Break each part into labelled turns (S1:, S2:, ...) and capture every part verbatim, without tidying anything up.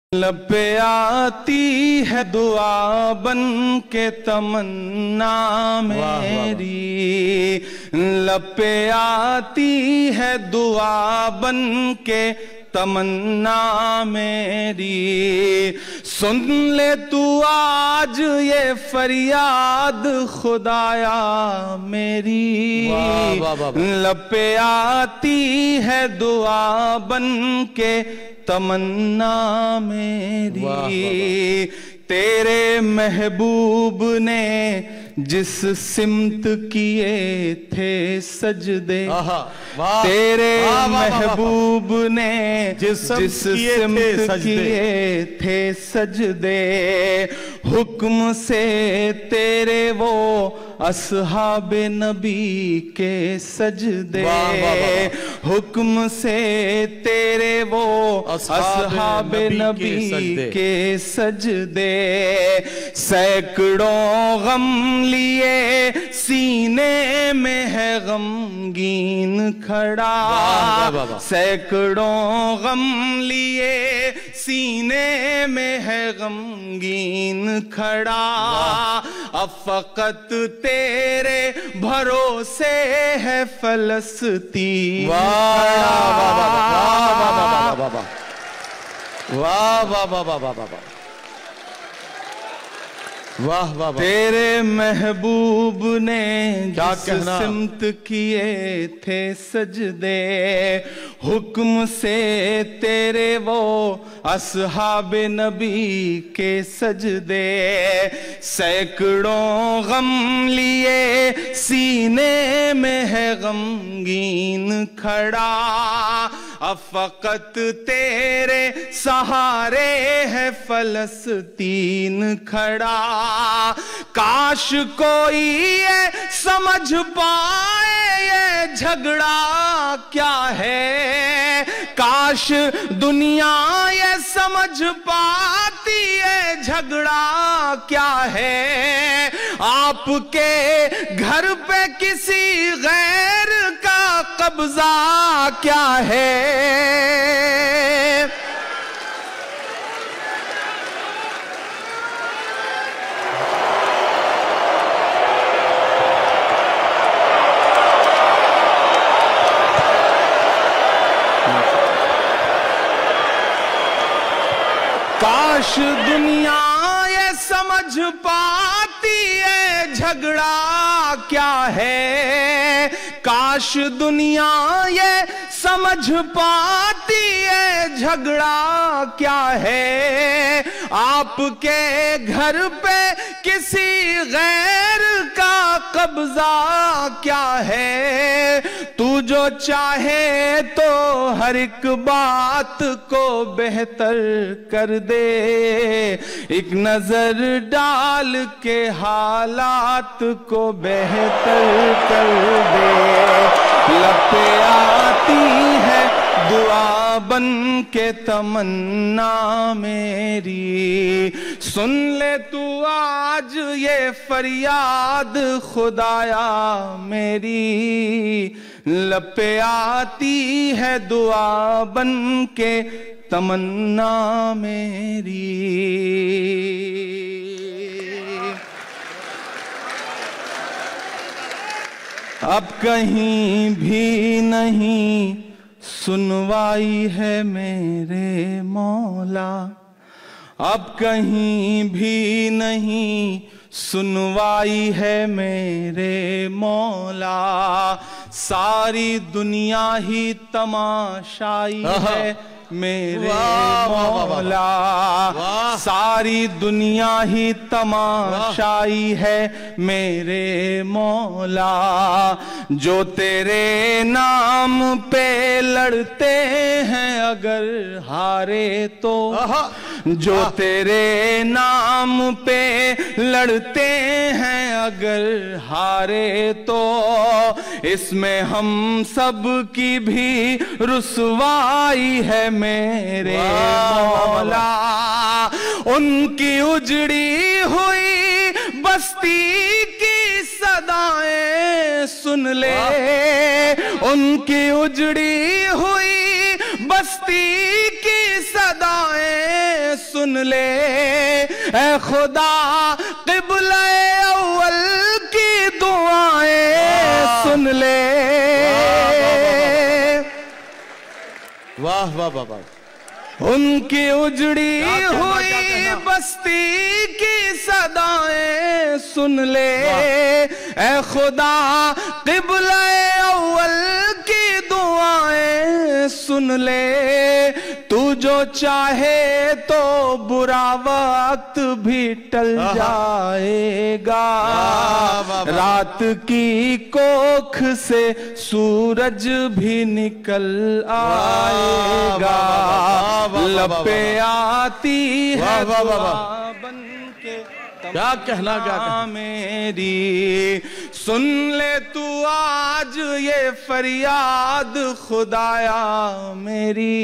S1: لب پہ آتی ہے دعا بن کے تمنا میری، لب پہ آتی ہے دعا بن کے تمنا میری، سن لے تو آج یہ فریاد خدایا میری، لب پہ آتی ہے دعا بن کے تمنا میری، تیرے محبوب نے جس سمت کیے تھے سجدے، تیرے محبوب نے جس سمت کیے تھے سجدے، حکم سے تیرے وہ اصحاب نبی کے سجدے، حکم سے تیرے وہ اصحاب نبی کے سجدے، سینکڑوں غم لیے سینے میں ہے غمگین کھڑا، سینکڑوں غم لیے سینے میں ہے غمگین کھڑا، اب فقط تیرے بھروسے ہے فلسطین کھڑا،
S2: واہ واہ واہ واہ واہ واہ واہ واہ،
S1: تیرے محبوب نے جس سمت کیے تھے سجدے، حکم سے تیرے وہ اصحاب نبی کے سجدے، سینکڑوں غم لیے سینے میں ہے غمگین کھڑا، اب فقط تیرے سہارے ہے فلسطین کھڑا، کاش کوئی یہ سمجھ پائے یہ جھگڑا کیا ہے، کاش دنیا یہ سمجھ پاتی ہے جھگڑا کیا ہے، آپ کے گھر پہ کسی غیر کا قبضہ کیا ہے، کاش دنیا یہ سمجھ پاتی ہے جھگڑا کیا ہے، کاش دنیا یہ سمجھ پاتی ہے جھگڑا کیا ہے، آپ کے گھر پہ کسی غیر کا قبضہ کیا ہے، تو جو چاہے تو ہر ایک بات کو بہتر کر دے، ایک نظر ڈال کے حالات کو بہتر کر دے، لب پہ آتی ہے دعا بن کے تمنا میری، سن لے تو آج یہ فریاد خدایا میری، لب پہ آتی ہے دعا بن کے تمنا میری۔ اب کہیں بھی نہیں سنوائی ہے میرے مولا، اب کہیں بھی نہیں سنوائی ہے میرے مولا، ساری دنیا ہی تماشائی ہے میرے مولا، ساری دنیا ہی تماشائی ہے میرے مولا، جو تیرے نام پہ لڑتے ہیں اگر ہارے تو، جو تیرے نام پہ لڑتے ہیں اگر ہارے تو، اس میں ہم سب کی بھی رسوائی ہے میرے مولا، ان کی اجڑی ہوئی بستی کی صدائیں سن لے، ان کی اجڑی ہوئی بستی کی صدائیں سن لے اے خدا قبلہ اول کی دعائیں سن لے
S2: واہ واہ واہ واہ
S1: ان کی اجڑی ہوئی بستی کی صدائیں سن لے اے خدا قبلہ اول کی دعائیں سن لے تو جو چاہے تو برا وقت بھی ٹل جائے گا رات کی کوکھ سے سورج بھی نکل آئے گا لب پہ آتی ہے دعا بن کے
S2: کیا کہنا کیا کہنا
S1: میری سن لے تو آج یہ فریاد خدایا میری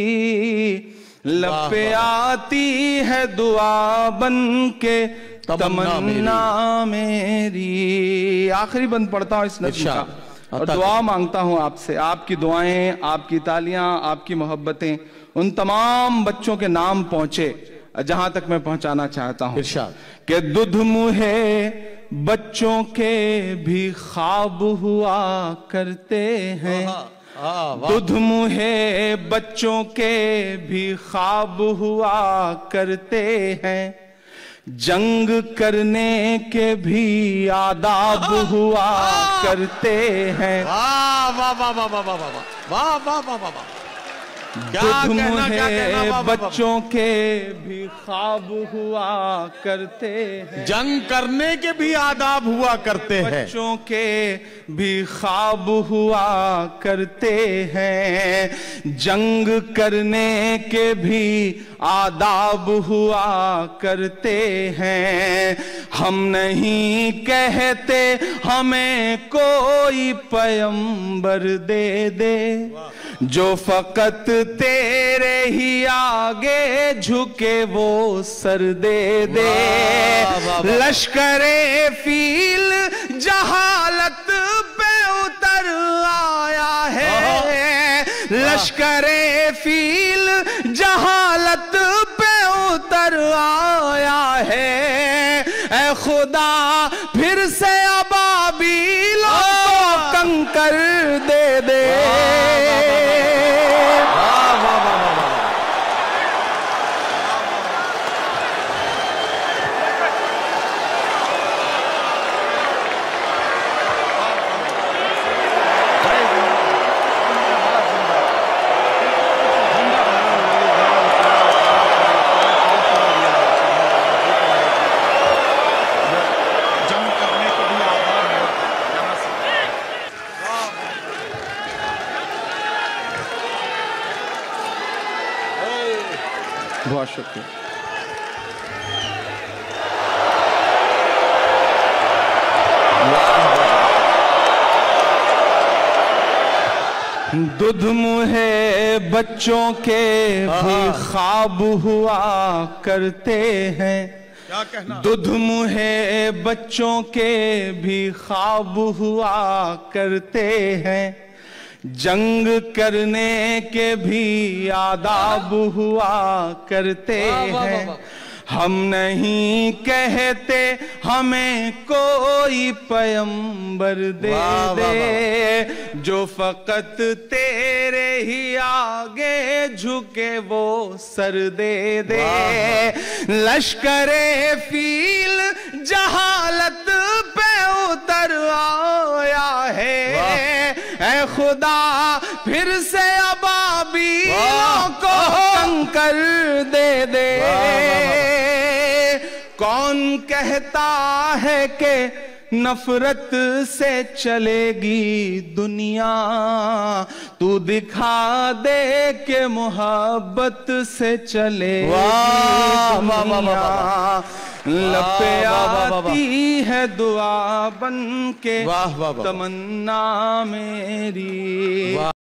S1: لب پہ آتی ہے دعا بن کے تمنا میری آخری بند پڑھتا ہوں اس نظم کا اور دعا مانگتا ہوں آپ سے آپ کی دعائیں آپ کی تالیاں آپ کی محبتیں ان تمام بچوں کے نام پہنچے جہاں تک میں پہنچانا چاہتا ہوں کہ دودھ منہے بچوں کے بھی خواب ہوا کرتے ہیں دودھ منہے بچوں کے بھی خواب ہوا کرتے ہیں جنگ کرنے کے بھی آداب ہوا کرتے ہیں
S2: واہ واہ واہ واہ واہ واہ واہ واہ واہ واہ
S1: دودھ منہے بچوں کے بھی خواب ہوا کرتے ہیں
S2: جنگ کرنے کے بھی آداب ہوا کرتے ہیں
S1: بچوں کے بھی خواب ہوا کرتے ہیں جنگ کرنے کے بھی آداب ہوا کرتے ہیں ہم نہیں کہتے ہمیں کوئی پیغمبر دے دے جو فقط تیرے ہی آگے جھکے وہ سر دے دے لشکر فیل جہالت پہ اتر آیا ہے لشکر فیل جہالت پہ اتر آیا ہے اے خدا پھر سے ابابیلوں کو کنکر دے دے بہت شکریہ دودھ منہے بچوں کے بھی خواب ہوا کرتے ہیں دودھ منہے بچوں کے بھی خواب ہوا کرتے ہیں جنگ کرنے کے بھی آداب ہوا کرتے ہیں ہم نہیں کہتے ہمیں کوئی پیغمبر دے دے جو فقط تیرے ہی آگے جھکے وہ سر دے دے لشکر فیل جہالت پہ اتر آیا ہے اے خدا پھر سے ابابیلوں کو کنکر دے دے کون کہتا ہے کہ نفرت سے چلے گی دنیا تو دکھا دے کہ محبت سے چلے گی دنیا لب پہ آتی ہے دعا بن کے تمنا میری